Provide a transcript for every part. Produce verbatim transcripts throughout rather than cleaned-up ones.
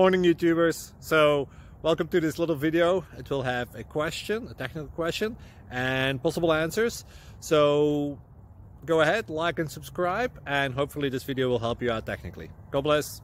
Morning YouTubers. So welcome to this little video. It will have a question, a technical question, and possible answers. So go ahead, like and subscribe, and hopefully this video will help you out technically. God bless.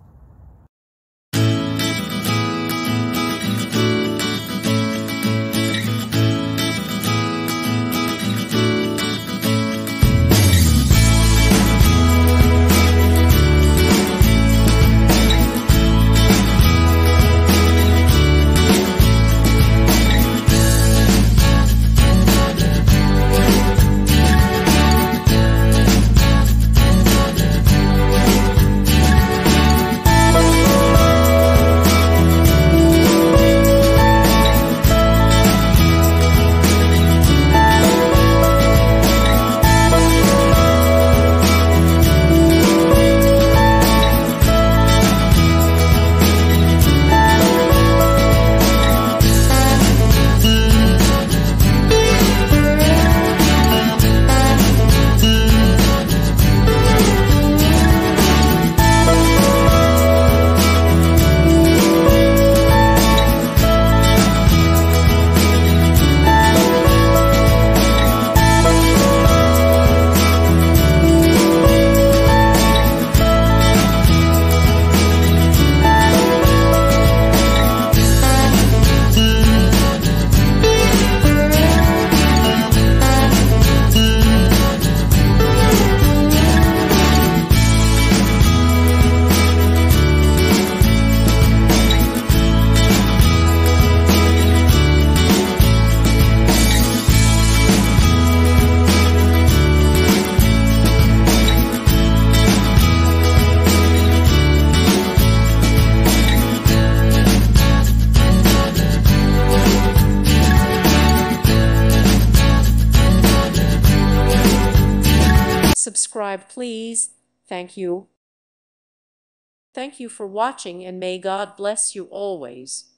Subscribe, please. Thank you. Thank you for watching, and may God bless you always.